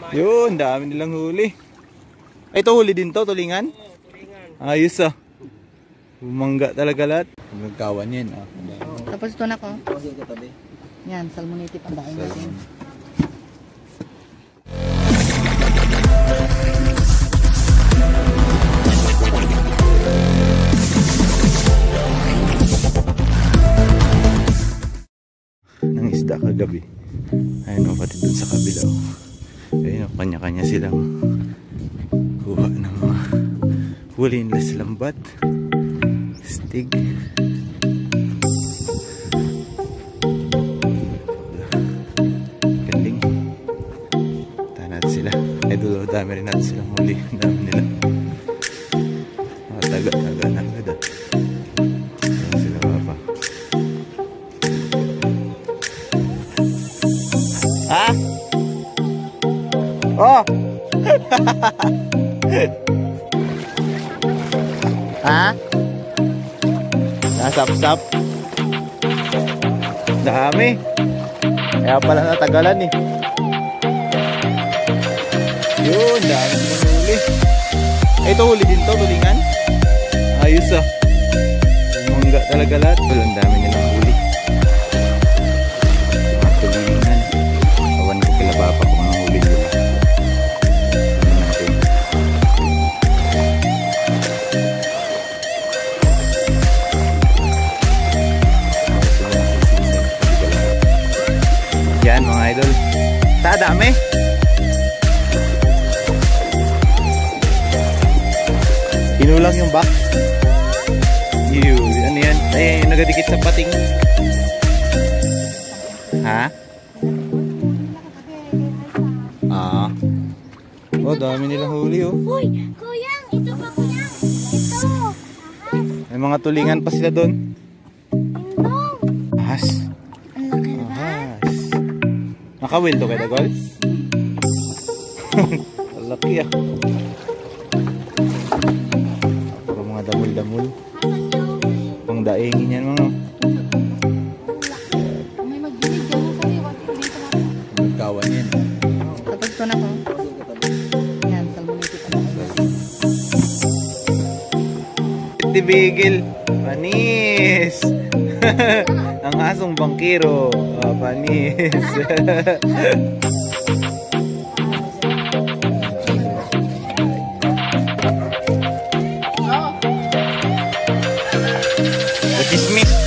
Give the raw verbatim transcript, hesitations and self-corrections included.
Yun, dami nilang huli. Ay, ito huli din to, tulingan? Oo, tulingan. Ayos ah. Bumangga talaga lahat. Nagkawan yan ah. Tapos ito na ko. Yan, salmonite pandain natin. Ng isda kagabi. Ayun o, pati dun sa kabila o. Ayun o, kanya-kanya silang kuha ng mga huli nila sa lambat, stig. Galing. Tanat sila. Ay dulo, dami rin natin silang huli. Dami nila. Mga taga-taga na agad ah. Ayun sila papa. Ha? Oh! Ha? Nasap-sap. Dami. Kaya pala natagalan eh. Yun, dami ng huli. Ay, ito huli din to, tulingan. Ayos ah. Umangga talaga lahat. Walang dami nilang huli. Tulingan. Awan ko kila papa kung anong huli nila. Yan mga idol. Ta dami. Inulang yung box. Ew, ano yan? Ay, yung nagadikit sa pating. Ha? Ah. Oh, dami nilang huli oh. Uy, kuyang, ito pa kuyang. Ito. Ahas. May mga tulingan pa sila doon. Indong. Ahas. Ang laki na. Ahas. Nakawil to kay Dagol? Laki ah. Puro mga damul-damul. Pang daingin yan mga. May magbilig dyan sa liwat. Dito na. Magkawan yan. Tapos ito na ko. Yan, salmonite pandain natin. Tibigil. Panis. Ang asong bangkero. Oh, panis. Chismis.